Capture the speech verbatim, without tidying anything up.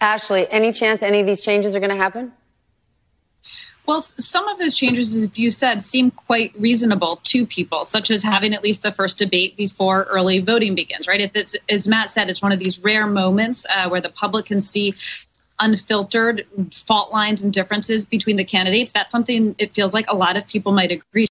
Ashley, any chance any of these changes are going to happen? Well, some of those changes, as you said, seem quite reasonable to people, such as having at least the first debate before early voting begins, right? If it's, as Matt said, it's one of these rare moments uh, where the public can see unfiltered fault lines and differences between the candidates. That's something it feels like a lot of people might agree